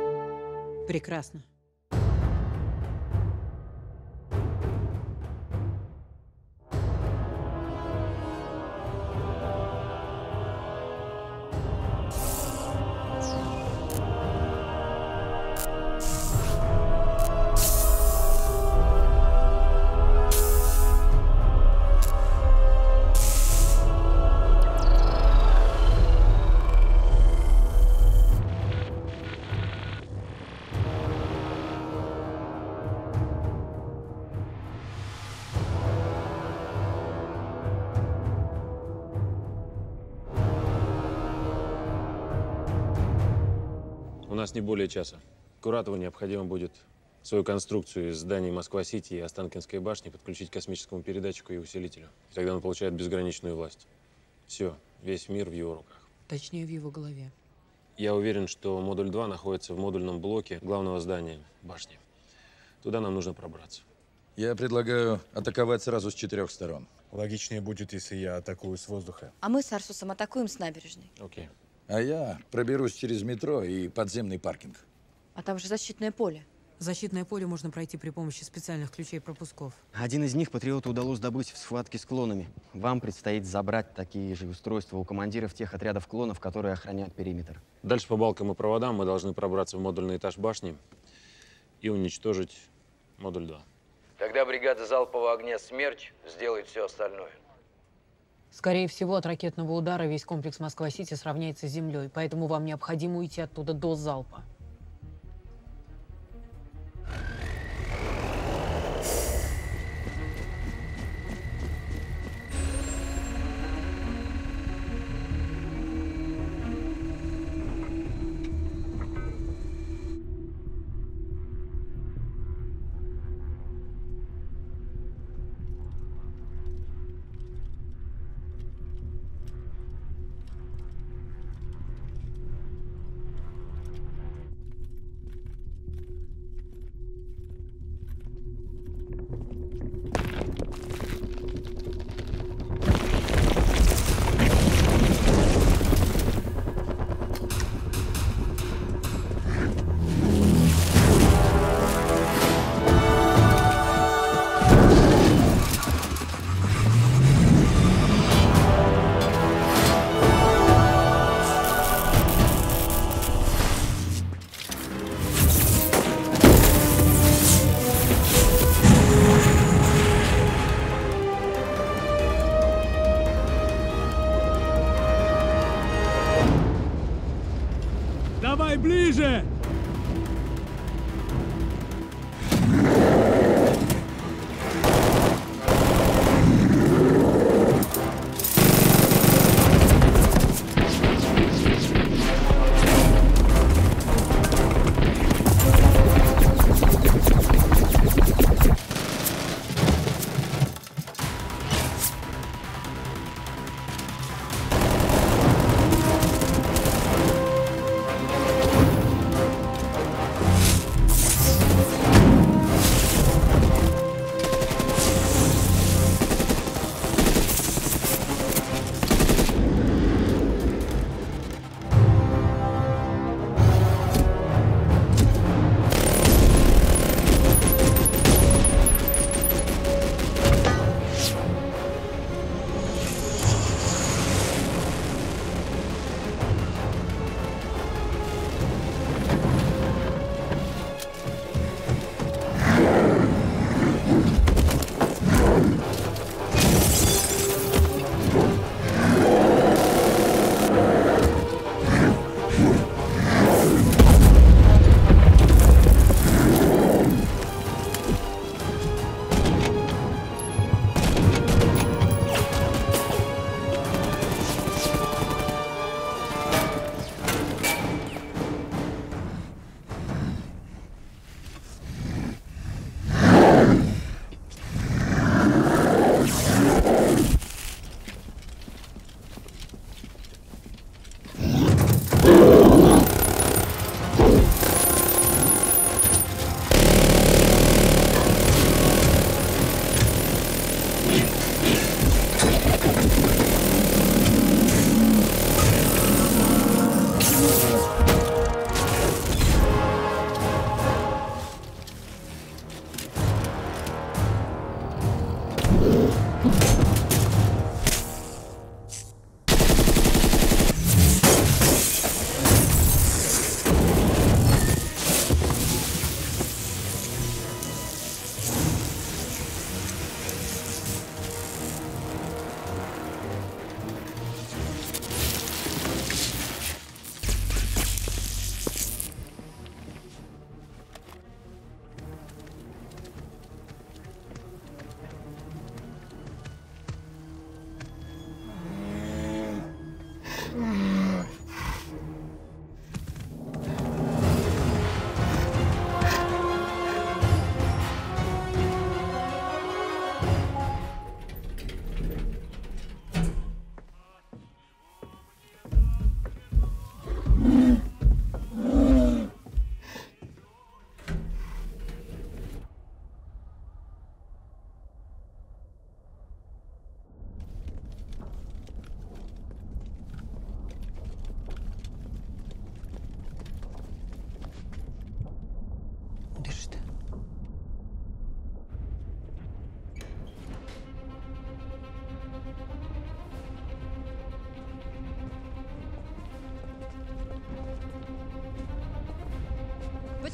Прекрасно. нас не более часа. Куратову необходимо будет свою конструкцию из зданий Москва-Сити и Останкинской башни подключить к космическому передатчику и усилителю. И тогда он получает безграничную власть. Все, весь мир в его руках. Точнее, в его голове. Я уверен, что модуль два находится в модульном блоке главного здания башни. Туда нам нужно пробраться. Я предлагаю атаковать сразу с четырех сторон. Логичнее будет, если я атакую с воздуха. А мы с Арсусом атакуем с набережной. Окей. А я проберусь через метро и подземный паркинг. А там же защитное поле. Защитное поле можно пройти при помощи специальных ключей пропусков. Один из них патриоту удалось добыть в схватке с клонами. Вам предстоит забрать такие же устройства у командиров тех отрядов клонов, которые охраняют периметр. Дальше по балкам и проводам мы должны пробраться в модульный этаж башни и уничтожить модуль два. Тогда бригада залпового огня «Смерч» сделает все остальное. Скорее всего, от ракетного удара весь комплекс Москва-Сити сравняется с землей, поэтому вам необходимо уйти оттуда до залпа.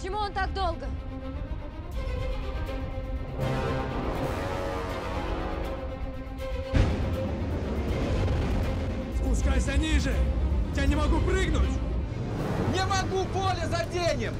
Почему он так долго? Спускайся ниже! Я не могу прыгнуть! Не могу, поле заденем!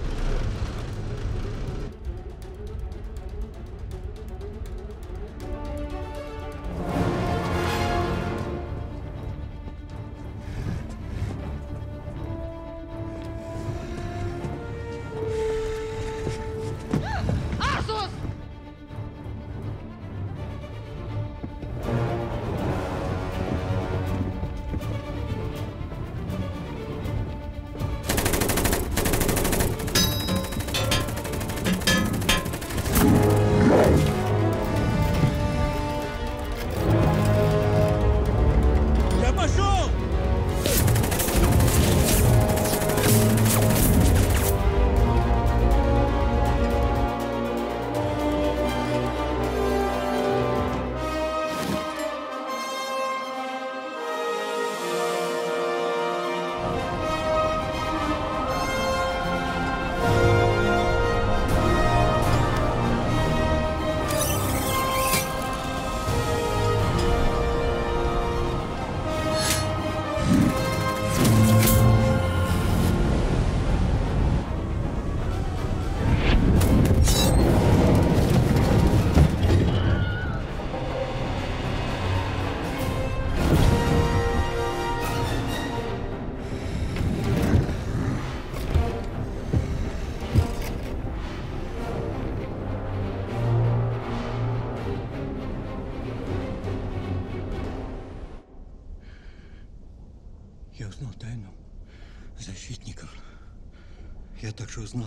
Я узнал тайну защитников. Я также узнал,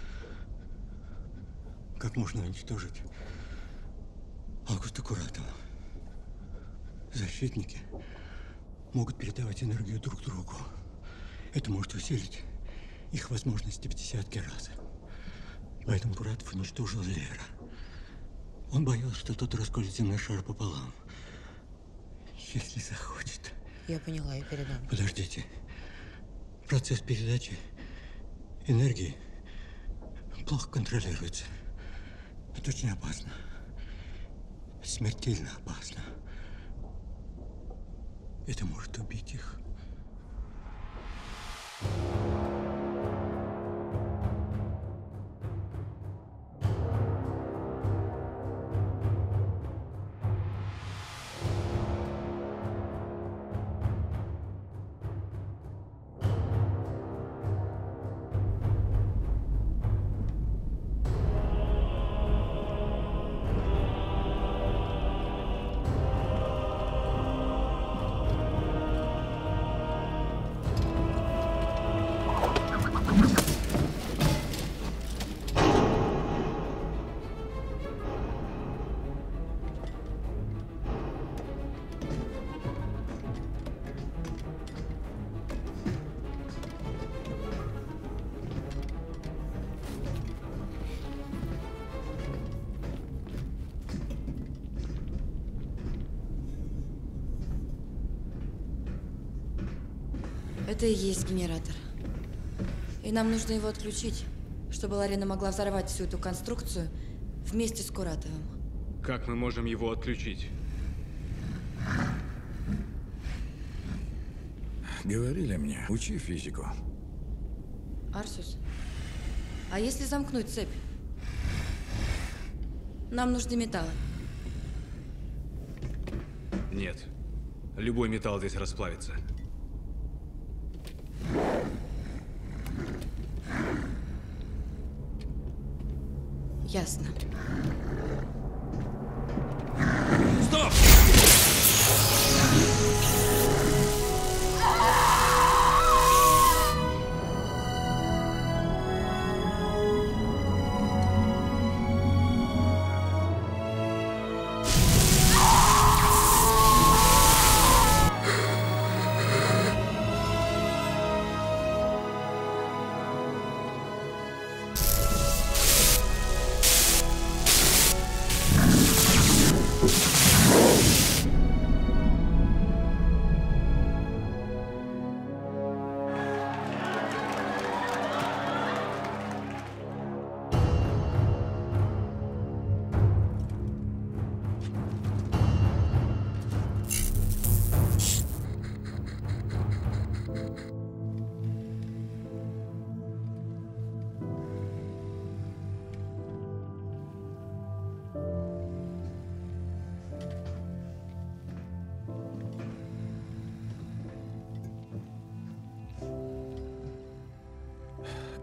как можно уничтожить Августа Куратова. Защитники могут передавать энергию друг другу. Это может усилить их возможности в десятки раз. Поэтому Куратов уничтожил Лера. Он боялся, что тот расколет земной шар пополам. Если захочет. Я поняла, я передам. Подождите. Процесс передачи энергии плохо контролируется. Это очень опасно. Смертельно опасно. Это может убить их. Это и есть генератор. И нам нужно его отключить, чтобы Ларина могла взорвать всю эту конструкцию вместе с Куратовым. Как мы можем его отключить? Говорили мне, учи физику. Арсус, а если замкнуть цепь? Нам нужны металлы. Нет. Любой металл здесь расплавится. Ясно. Стоп!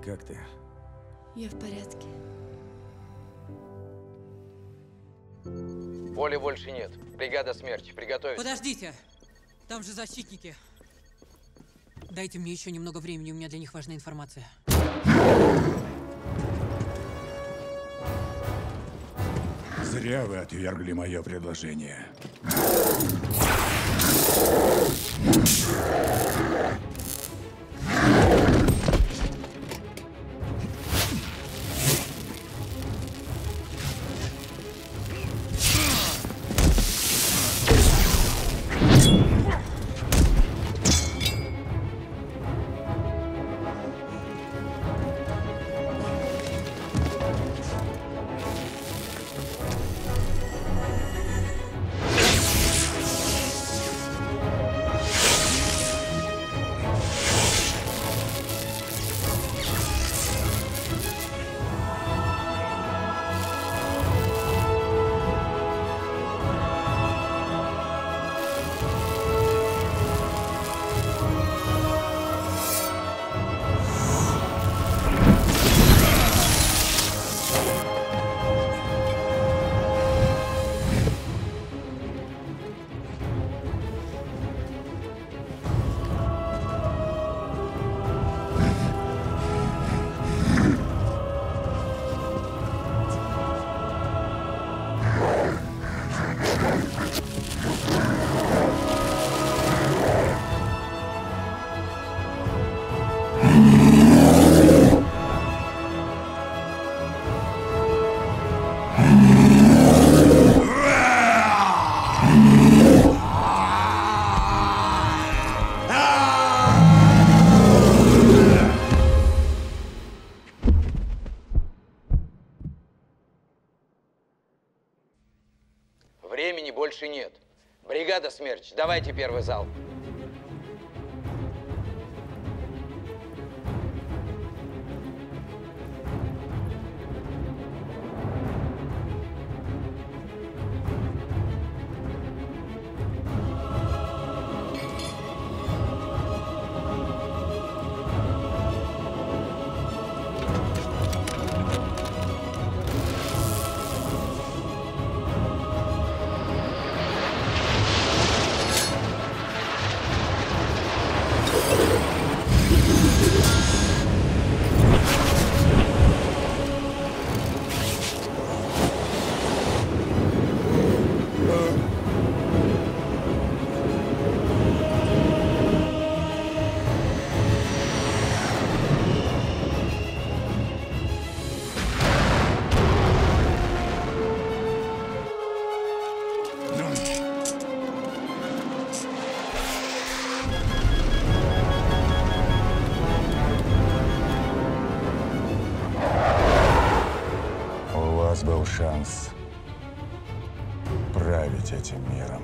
как ты? Я в порядке. Поля больше нет. Бригада смерти. Приготовиться. Подождите! Там же защитники. Дайте мне еще немного времени, у меня для них важная информация. Зря вы отвергли мое предложение. Времени больше нет. Бригада смерти. Давайте первый залп. Был шанс править этим миром.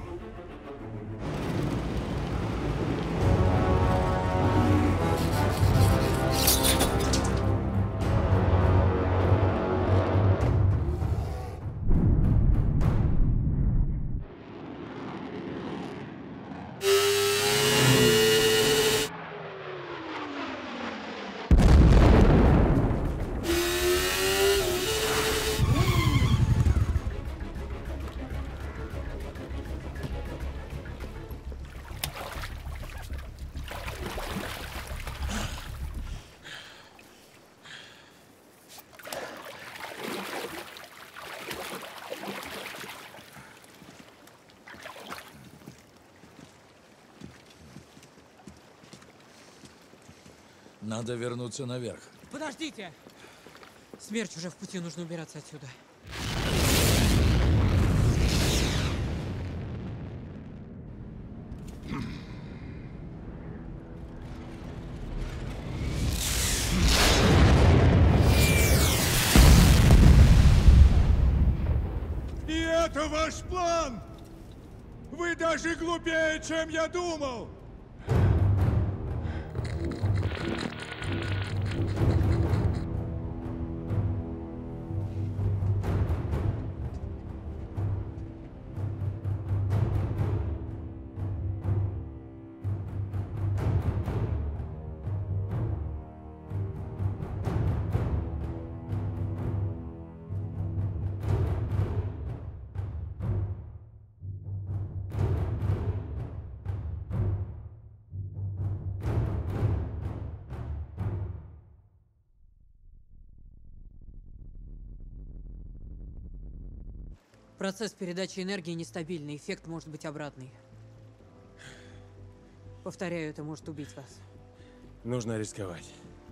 Надо вернуться наверх. Подождите! Смерть уже в пути, нужно убираться отсюда. И это ваш план! Вы даже глупее, чем я думал! Процесс передачи энергии нестабильный, эффект может быть обратный. Повторяю, это может убить вас. Нужно рисковать.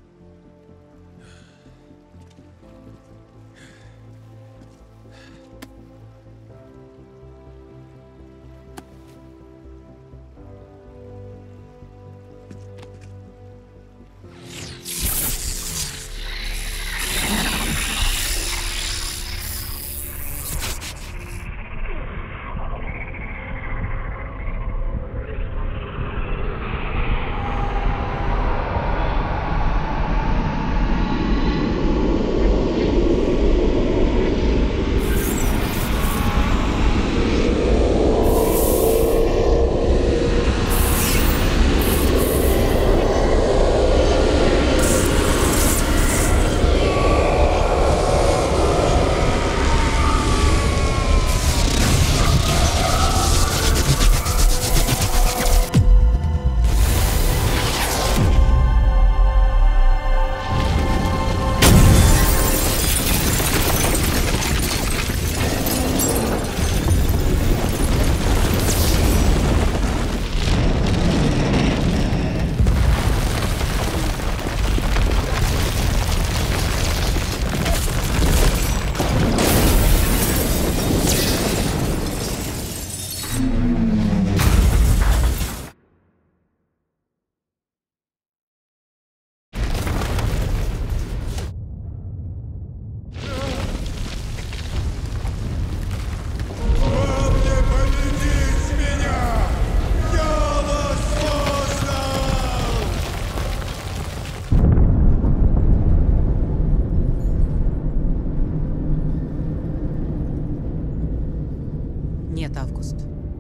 Нет, Август.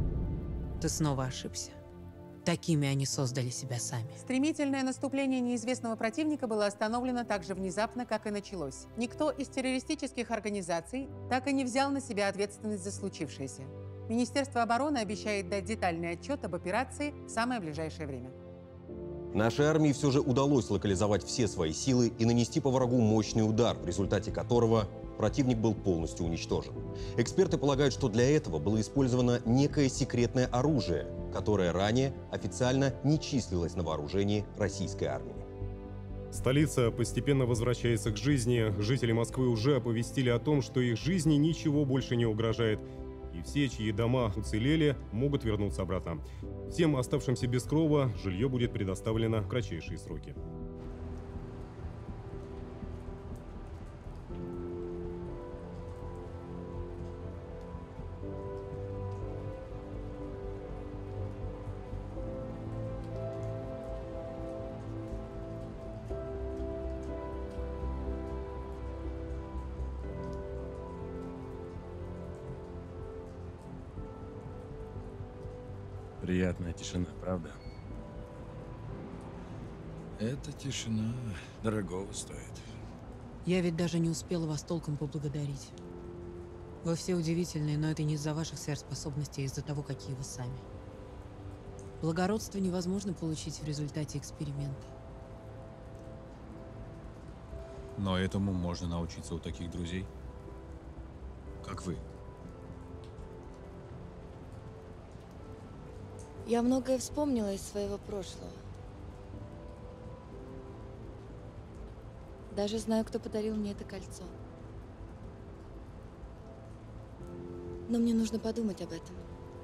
Ты снова ошибся. Такими они создали себя сами. Стремительное наступление неизвестного противника было остановлено так же внезапно, как и началось. Никто из террористических организаций так и не взял на себя ответственность за случившееся. Министерство обороны обещает дать детальный отчет об операции в самое ближайшее время. Нашей армии все же удалось локализовать все свои силы и нанести по врагу мощный удар, в результате которого противник был полностью уничтожен. Эксперты полагают, что для этого было использовано некое секретное оружие, которое ранее официально не числилось на вооружении российской армии. Столица постепенно возвращается к жизни. Жители Москвы уже оповестили о том, что их жизни ничего больше не угрожает. И все, чьи дома уцелели, могут вернуться обратно. Всем оставшимся без крова жилье будет предоставлено в кратчайшие сроки. Приятная тишина, правда? Эта тишина дорогого стоит. Я ведь даже не успела вас толком поблагодарить. Вы все удивительные, но это не из-за ваших сверхспособностей, а из-за того, какие вы сами. Благородство невозможно получить в результате эксперимента. Но этому можно научиться у таких друзей, как вы. Я многое вспомнила из своего прошлого. Даже знаю, кто подарил мне это кольцо. Но мне нужно подумать об этом.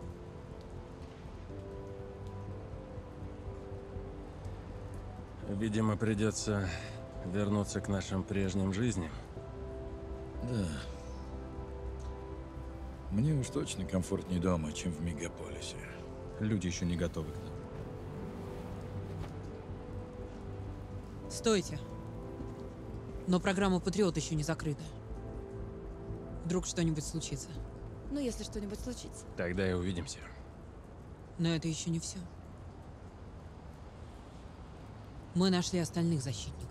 Видимо, придется вернуться к нашим прежним жизням. Да. Мне уж точно комфортнее дома, чем в мегаполисе. Люди еще не готовы к нам. Стойте. Но программа «Патриот» еще не закрыта. Вдруг что-нибудь случится. Ну, если что-нибудь случится. Тогда и увидимся. Но это еще не все. Мы нашли остальных защитников.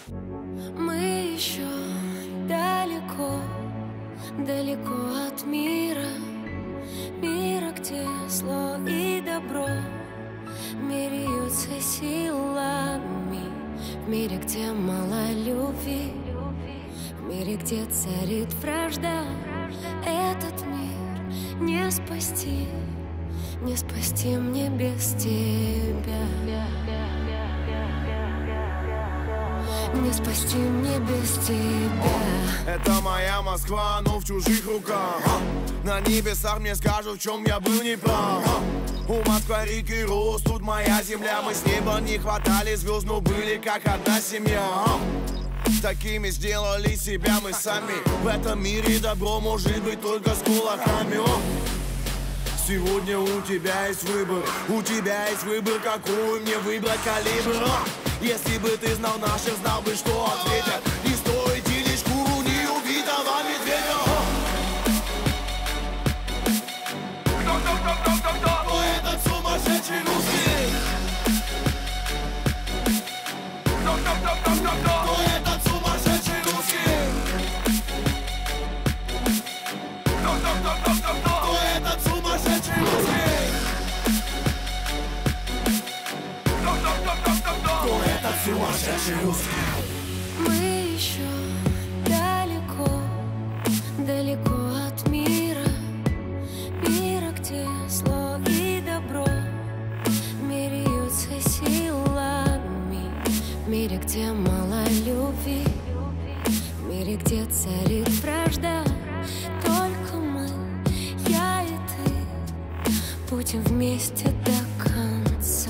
Мы еще далеко, далеко от мира, мира, где зло и добро меряются силами, в мире, где мало любви, в мире, где царит вражда. Этот мир не спасти, не спасти мне без тебя. Не спасти мне без тебя. Это моя Москва, но в чужих руках. На небесах мне скажут, в чем я был неправ. У Москвы реки рос, тут моя земля. Мы с неба не хватали звезд, но были как одна семья. Такими сделали себя мы сами. В этом мире добро может быть только с кулаками. Сегодня у тебя есть выбор, у тебя есть выбор, какой мне выбрать калибр. Если бы ты знал наших, знал бы, что ответят. Не стоит делить шкуру неубитого медведя. Кто, кто, кто, кто, кто, кто? Кто этот сумасшедший русский? Кто, кто, кто, кто, кто, кто? Кто этот сумасшедший русский? Кто, кто, кто, кто, кто, кто? Кто этот сумасшедший русский? Кто, кто, кто, кто, кто, кто? Кто этот сумасшедший русский? Мы еще далеко, далеко от мира, мира, где зло и добро меряются силами, в мире, где мало любви, в мире, где царит вражда. Только мы, я и ты, будем вместе до конца.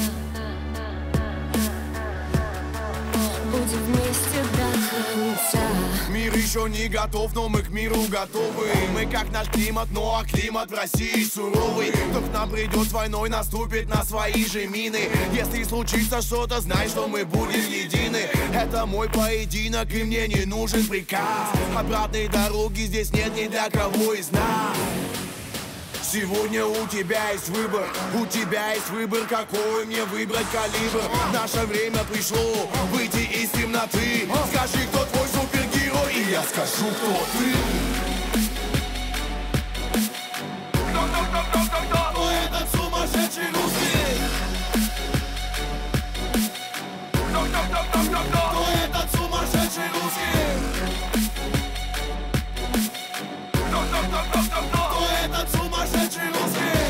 Будем вместе до конца. Мир еще не готов, но мы к миру готовы. Мы как наш климат, но а климат в России суровый. Кто к нам придет с войной, наступит на свои же мины. Если случится что-то, знай, что мы будем едины. Это мой поединок, и мне не нужен приказ. Обратной дороги здесь нет ни для кого из нас. Сегодня у тебя есть выбор, у тебя есть выбор, какой мне выбрать калибр. Наше время пришло выйти из темноты. Скажи, кто твой супергерой, и я скажу, кто ты. Кто, кто, кто, кто, кто, кто? Кто этот сумасшедший русский? Кто, кто, кто, кто, кто, кто? Кто этот сумасшедший русский? Кто, кто, кто, кто, кто, кто? Кто этот сумасшедший русский?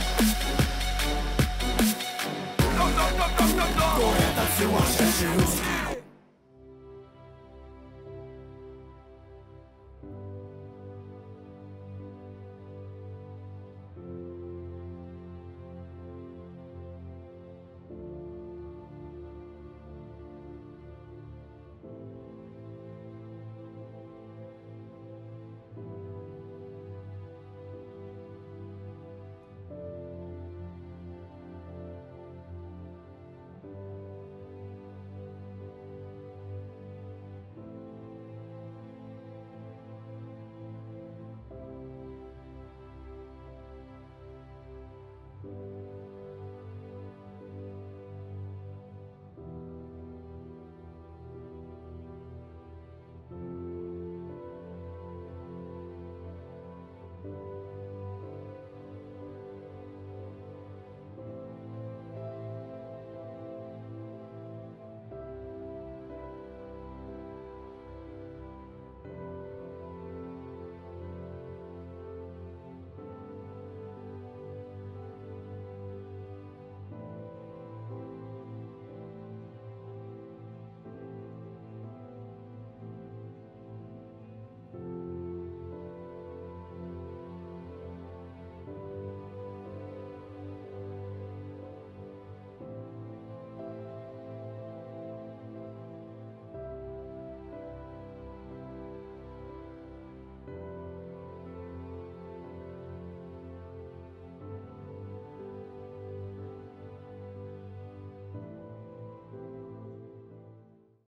Кто, кто, кто, кто, кто, кто? Кто этот сумасшедший русский?